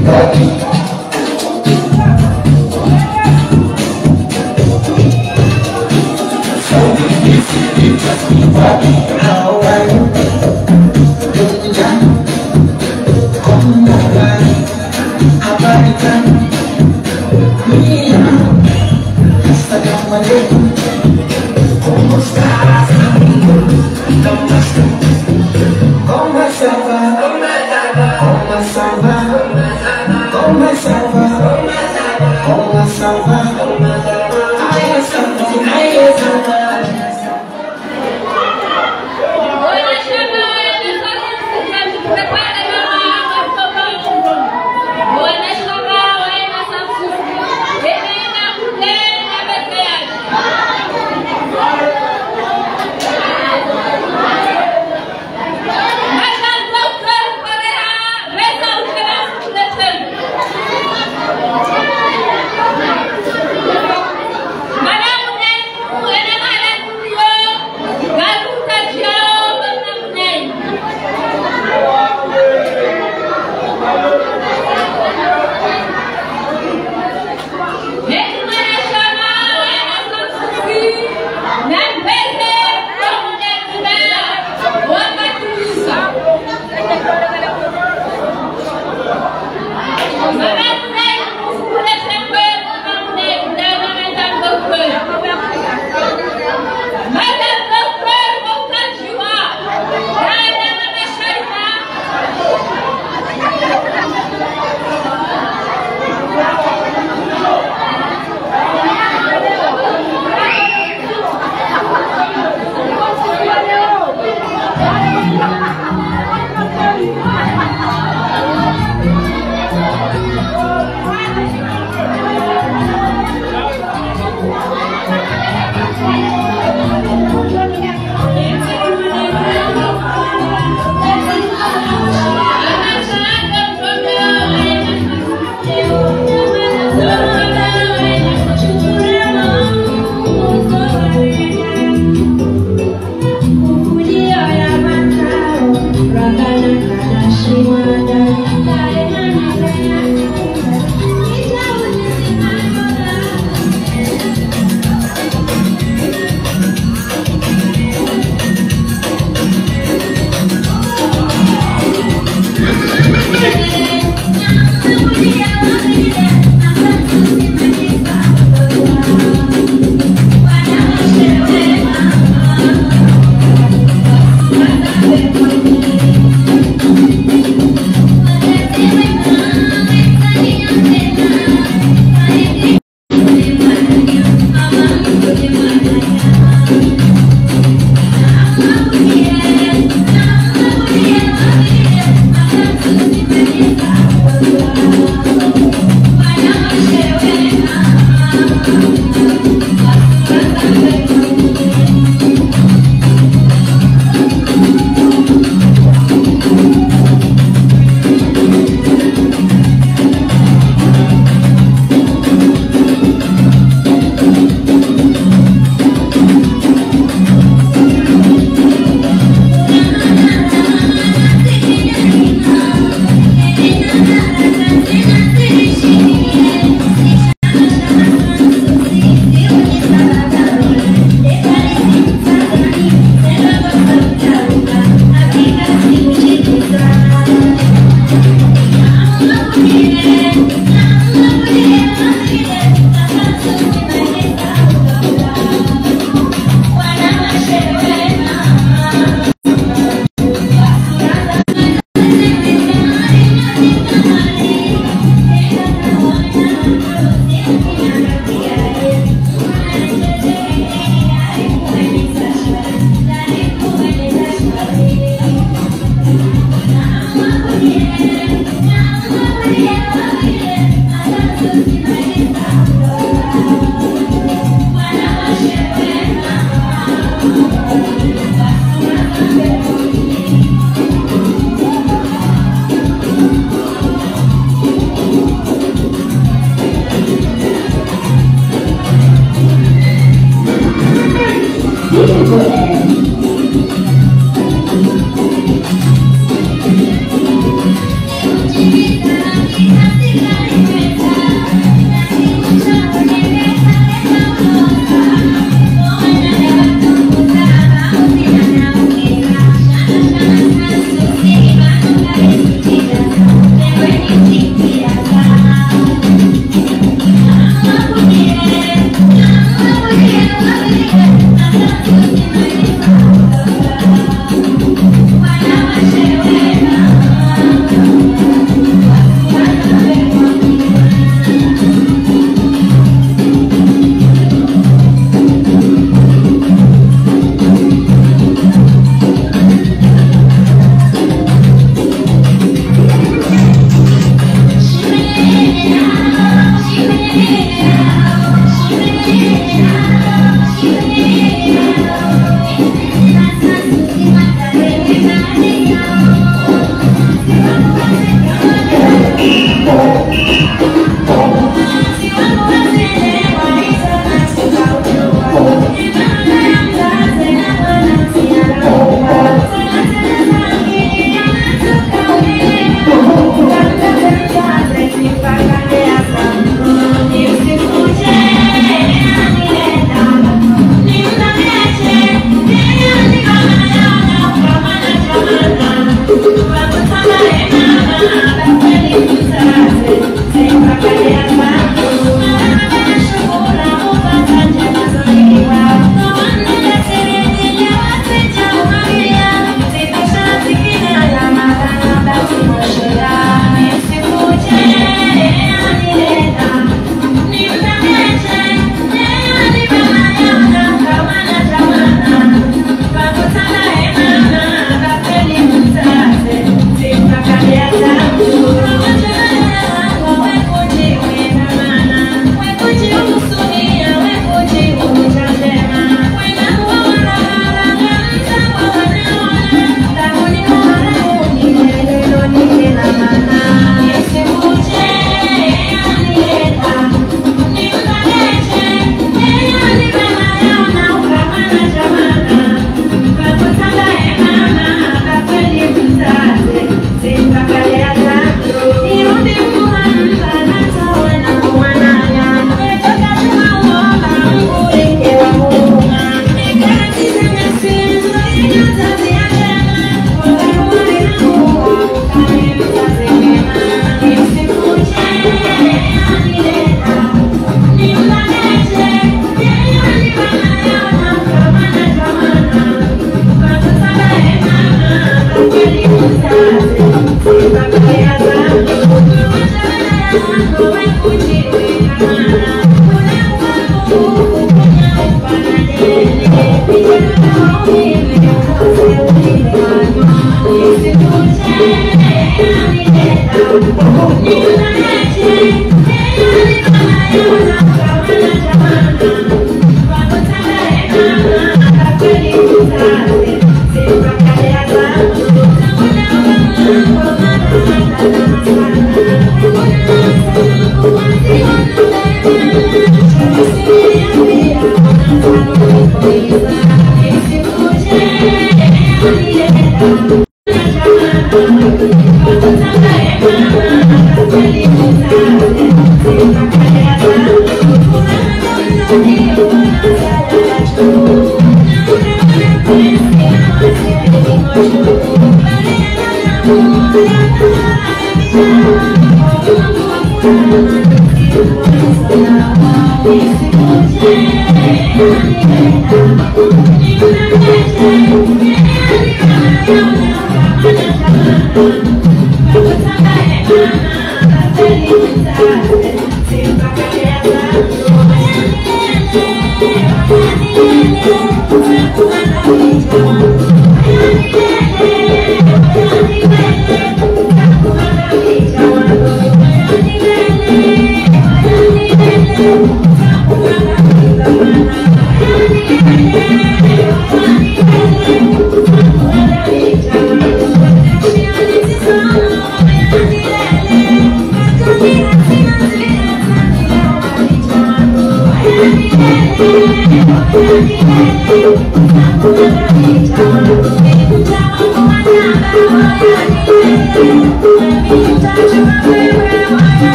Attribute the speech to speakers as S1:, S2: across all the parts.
S1: Buenas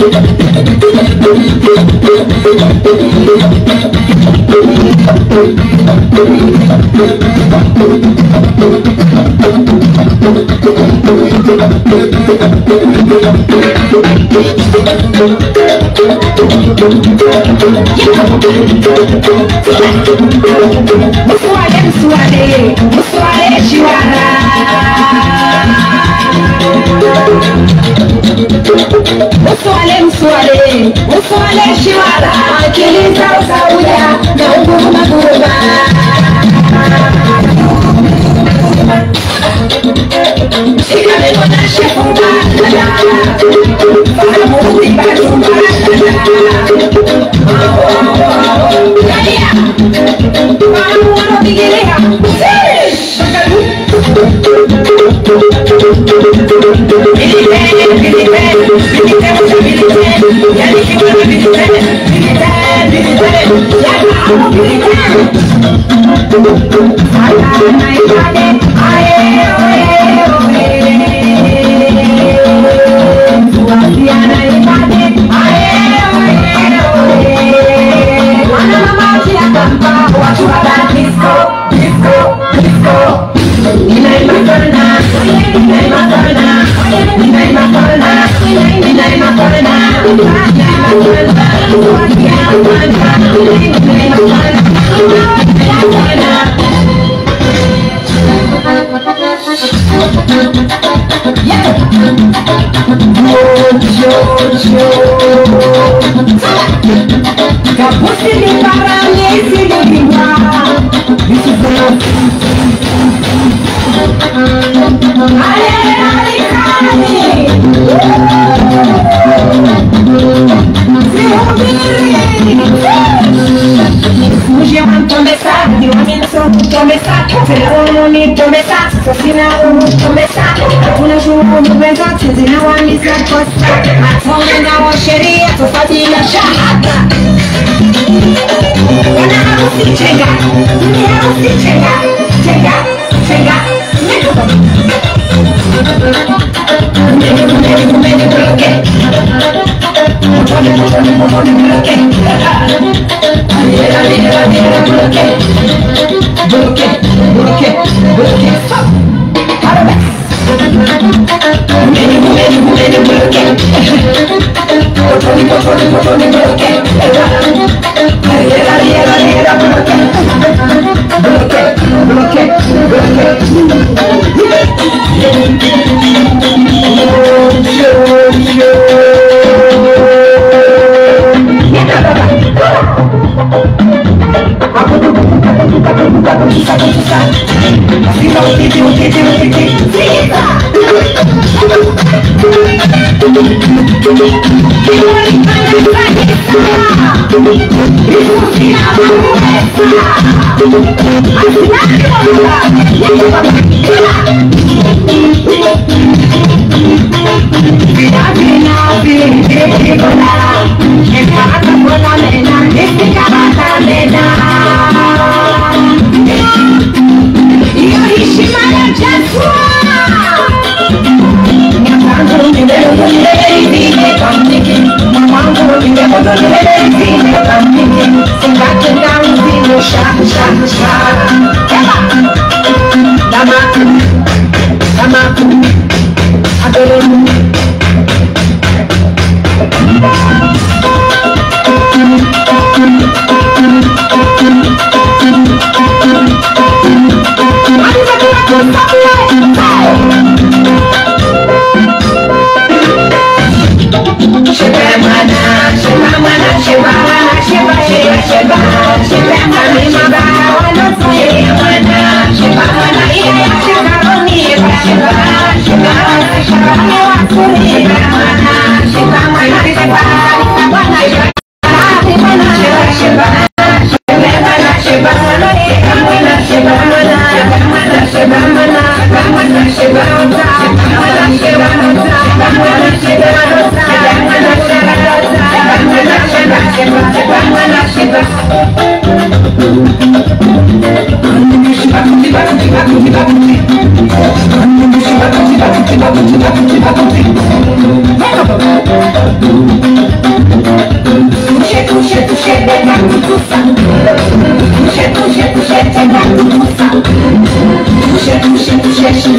S1: Thank you.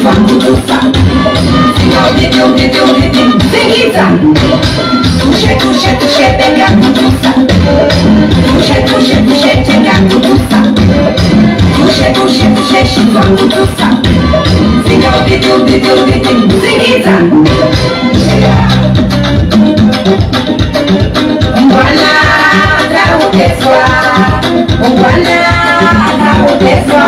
S1: kutusa. Seguita. Touche, pega kutusa. Touche, pega kutusa. Touche, shiva kutusa. Seguita. Mbwana, kauteswa. Mbwana, kauteswa.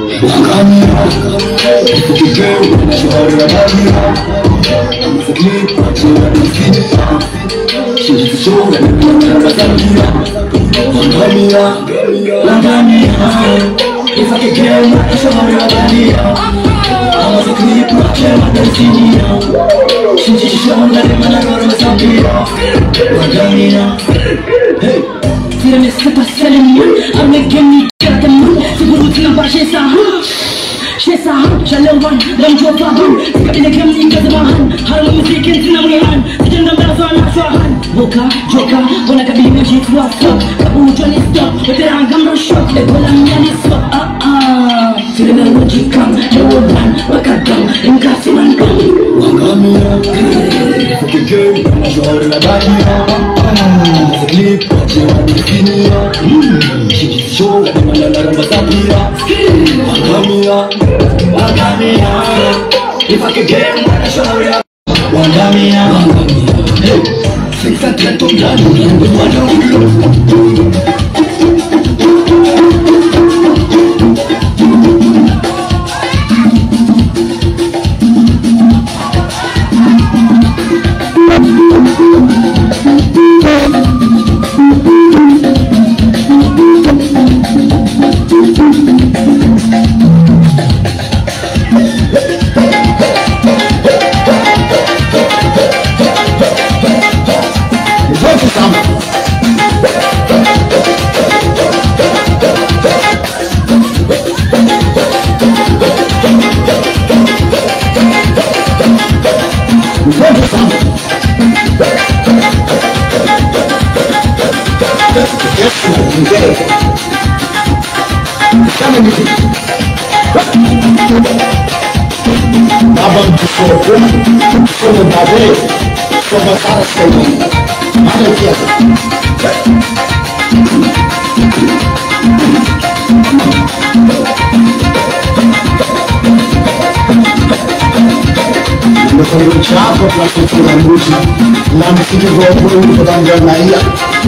S2: If I could get my sorry about it, I was a clip, I can't let them see me. She just showed that I'm not going to be hey, tira me se passa le moules, avec un micro de moule, c'est pour vous dire, chez ça. Chez ça, j'allais au van, l'homme joue pas bon. C'est comme les gamins qui se marrent. Harlem musique, et tu n'as rien. C'est une dame dans un soir. Boca, Joka, on a qu'à bien j'ai trois fois. Kabou, Johnny Stop, le terrain gamme choc. Les bolas mianis soit. Ah ah, c'est le même logique, le woodman, Wakadam, une casse man gam. Wagamia, faut que je j'aurai la bagnole. C'est clip, j'ai la définie. J'ai chaud, la demande la rambasapia. Wagamia. Wagamia, if I could get one, I show ya. Wagamia, hey, six and ten to blood, with one Cominciato la cultura musica, la musica che ho voluto da Germania.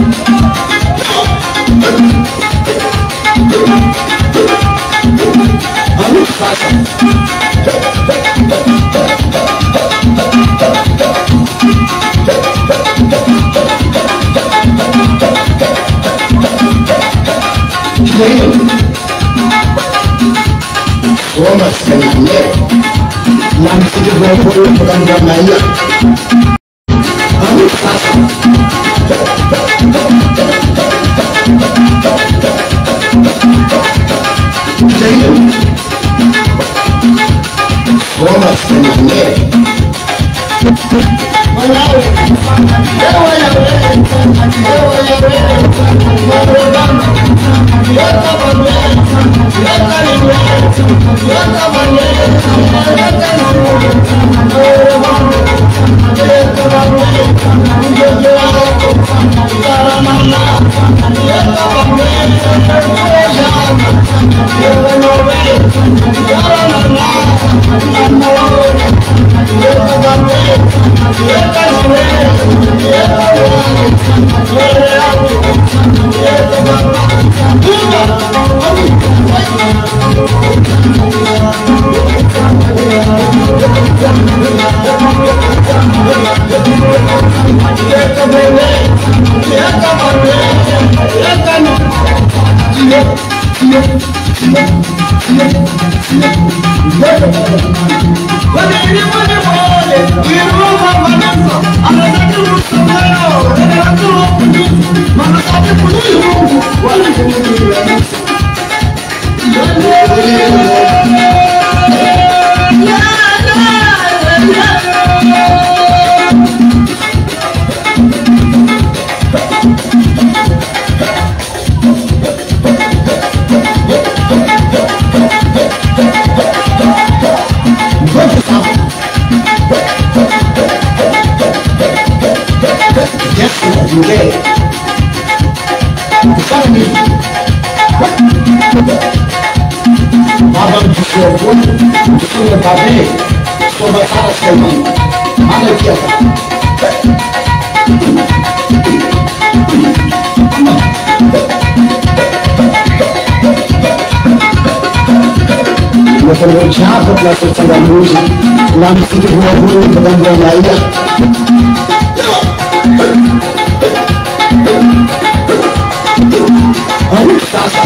S2: Come sei? La musica che ho voluto da Germania.
S3: falei, Thiago, pra sessão da música, lá no sítio do Rua, da Andréia. Olha o Sassa.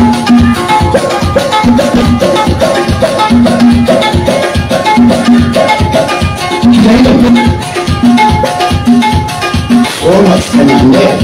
S3: Olha, Fernandé.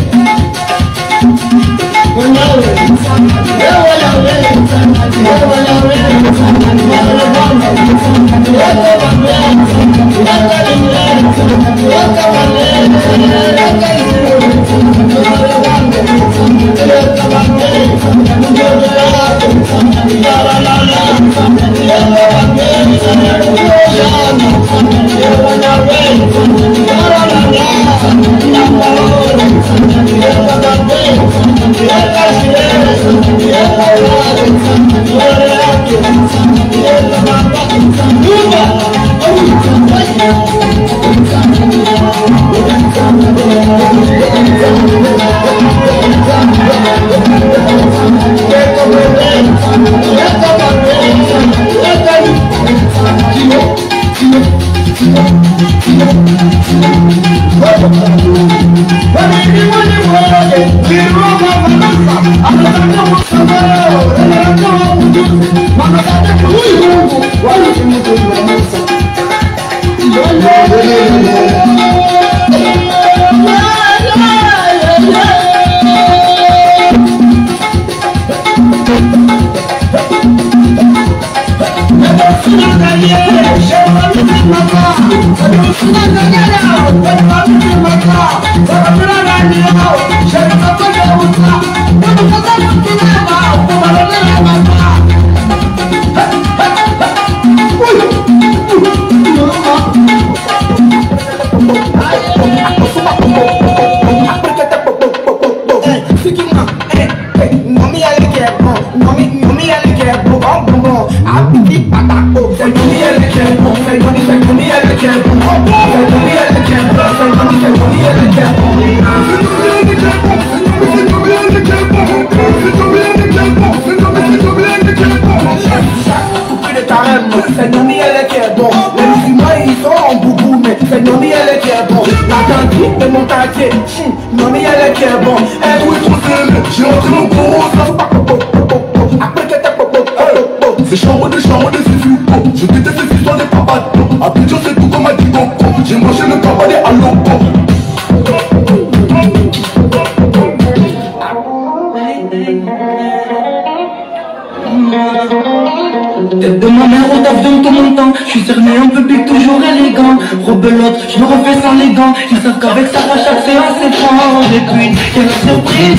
S2: Tête de ma mère au taf de tout mon temps. Je suis cerné en public toujours élégant. Rebelote, je me refais sans les gants. Ils savent qu'avec ça à chaque séance c'est fort. Et puis, y'a la surprise.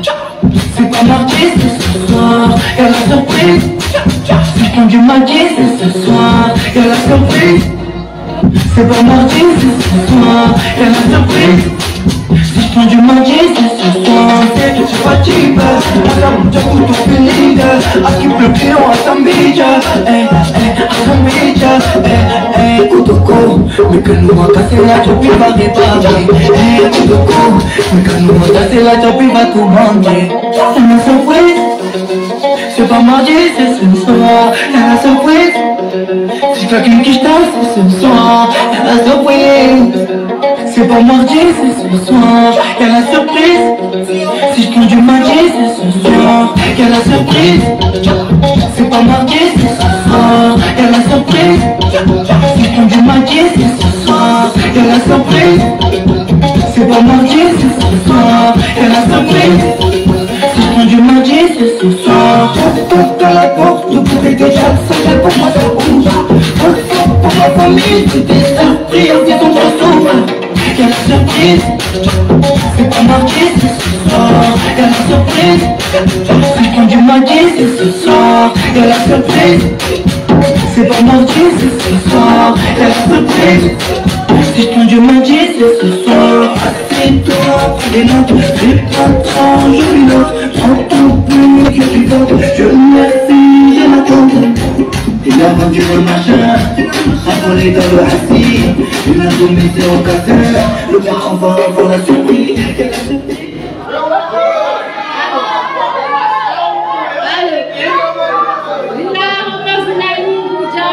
S2: C'est pas mardi, c'est ce soir. Y'a la surprise. Si je conduis ma guise, c'est ce soir. Y'a la surprise. C'est pas mardi, c'est ce soir. Y'a la surprise. Si je conduis ma guise, c'est ce soir. Je suis fatigué, à la couteau fini. À qui le client à sa mija. À sa mija. Couteau court, mais que nous va casser la job, il va réparer. Couteau court, mais que nous va casser la job, il va tout manquer. C'est ma surprise. C'est pas mardi, c'est ce soir. Y'a la surprise. Si je claque une quiche c'est ce soir. Y'a la surprise. C'est pas mardi, c'est ce soir. Y'a la surprise. Si je conduis mardi, c'est ce soir. Y'a la surprise. C'est pas mardi, c'est ce soir. Y'a la surprise. Si je conduis mardi, c'est ce soir. Y'a la surprise. C'est pas mardi, c'est ce soir. Y'a la surprise. Si je conduis mardi, c'est ce soir. Je toque à la porte, vous pouvez déjà le savoir. Pour moi ça bouge. Pour ma famille, c'est des surprises. Ils ont trop souffle. Y'a la surprise. C'est pas mardi, c'est ce soir. Y'a la surprise. Si je conduis mardi, c'est ce soir. Y'a la surprise. C'est pas mardi, c'est ce soir. Y'a la surprise. Si je conduis mardi, c'est ce soir. Assieds-toi, les notes. J'ai pas de temps, je pilote. Prends ton but, je pivote. Je remercie, j'ai ma tante. Il a vendu le machin, affolé dans le assis. Il a donné zéro casseur. Le patron va avoir la surprise.
S4: Nah,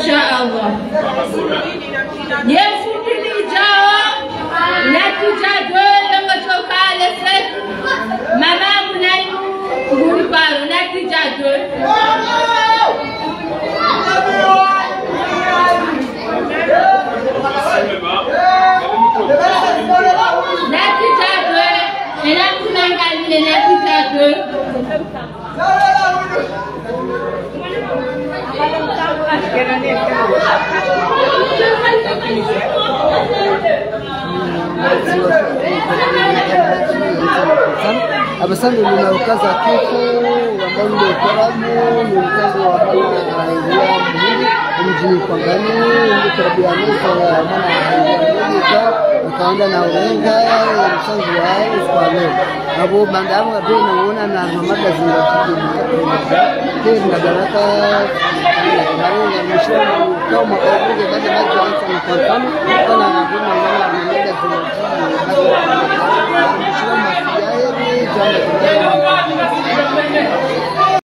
S4: Inshallah. Yesu nilijao natujado yangotoka leset mama munai nguliparo natujado natujado ena kunangalile natujado
S5: Abasanga ninaukaza kifo ambao ndio karamu ni mkazo wa Mungu mjini kwa ngani ndio tabia nzuri ya mwana akaenda na urenga msangu wao kwa leo abo mandamu abe naona na mada zinatiji na baraka na mwisho kama kwa baada ya kuanza na kama kana na mada zinatiji